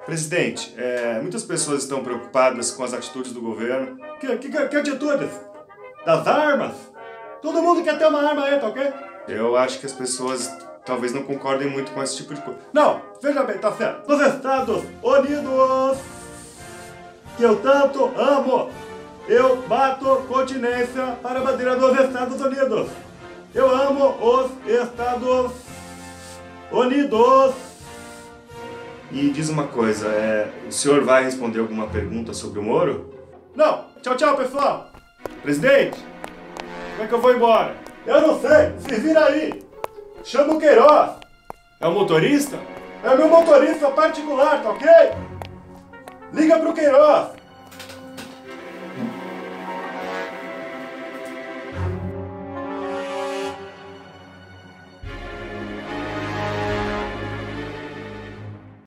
Presidente, muitas pessoas estão preocupadas com as atitudes do governo. Que atitudes? Das armas? Todo mundo quer ter uma arma aí, tá ok? Eu acho que as pessoas talvez não concordem muito com esse tipo de coisa. Não, veja bem, tá certo. Nos Estados Unidos, que eu tanto amo, eu bato continência para a bandeira dos Estados Unidos. Eu amo os Estados Unidos. E diz uma coisa, o senhor vai responder alguma pergunta sobre o Moro? Não! Tchau, tchau, pessoal! Presidente, como é que eu vou embora? Eu não sei, se vira aí! Chama o Queiroz! É o motorista? É o meu motorista particular, tá ok? Liga pro Queiroz!